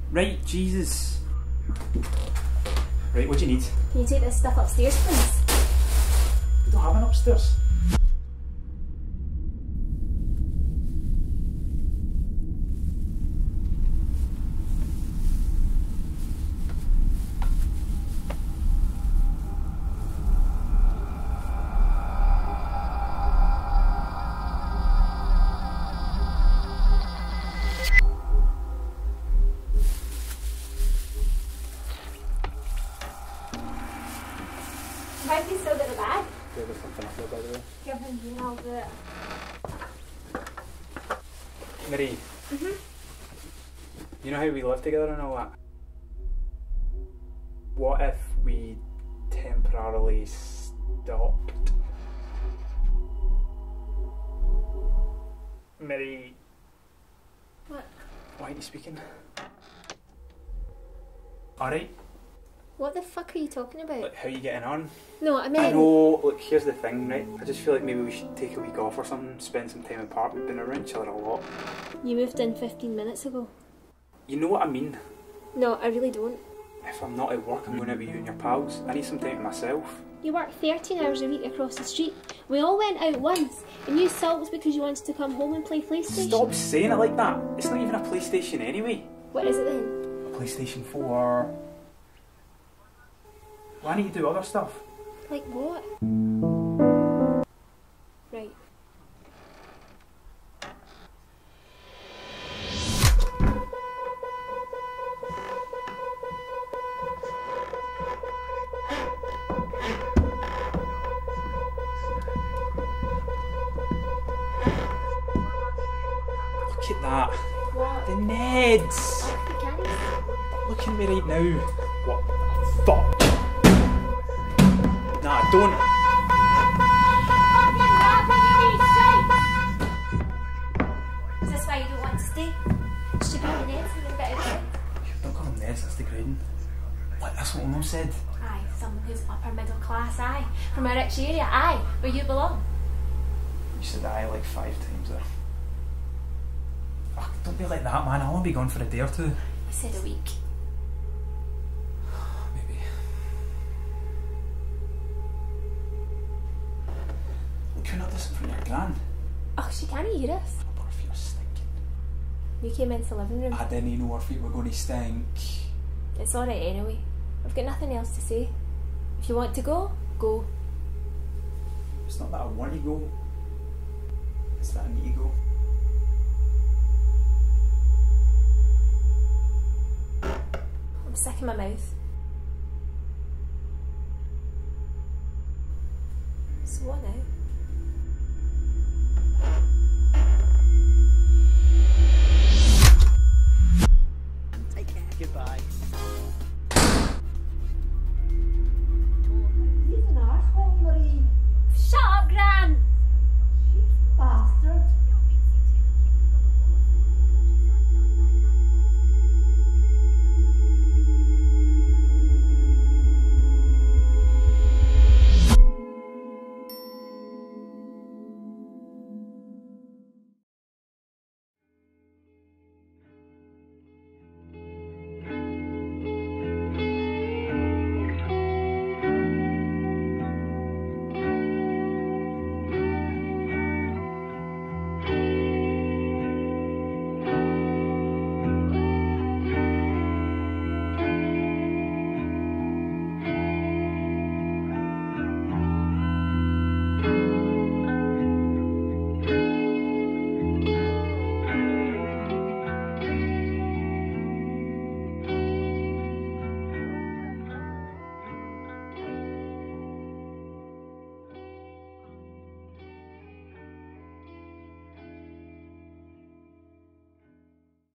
Right, Jesus. Right, what do you need? Can you take this stuff upstairs, please? We don't have an upstairs. Why have you still got the bag? Yeah, there's something up there, by the way. Give him here, I'll do it. Marie. You know how we live together and all that? What if we temporarily stopped? Marie. What? Why aren't you speaking? Alright. What the fuck are you talking about? Like, how are you getting on? No, I mean... I know, look, here's the thing, right? I just feel like maybe we should take a week off or something, spend some time apart. We've been around each other a lot. You moved in 15 minutes ago. You know what I mean? No, I really don't. If I'm not at work, I'm going to be you and your pals. I need some time to myself. You work 13 hours a week across the street. We all went out once, and you saw it was because you wanted to come home and play PlayStation. Stop saying it like that. It's not even a PlayStation anyway. What is it then? A PlayStation 4. Well, I need to do other stuff. Like what? Right. Look at that. What? The Neds. Oh, the candies. Look at me right now. What the fuck? Nah, don't. Is this why you don't want to stay? Should be on the nets and a bit outside. Don't call them Neds, that's the ground. Like, that's what Mum said. Aye, someone who's upper middle class, aye. From a rich area, aye, where you belong. You said aye like 5 times there. Oh, don't be like that, man. I'll only be gone for a day or two. I said a week. Maybe. Look, you're not this in front of your gran. Oh, she can't hear us. Our feet are stinking. You came into the living room. I didn't know our feet were going to stink. It's alright anyway. I've got nothing else to say. If you want to go, go. It's not that I want to go. It's that I need to go. I'm sick in my mouth.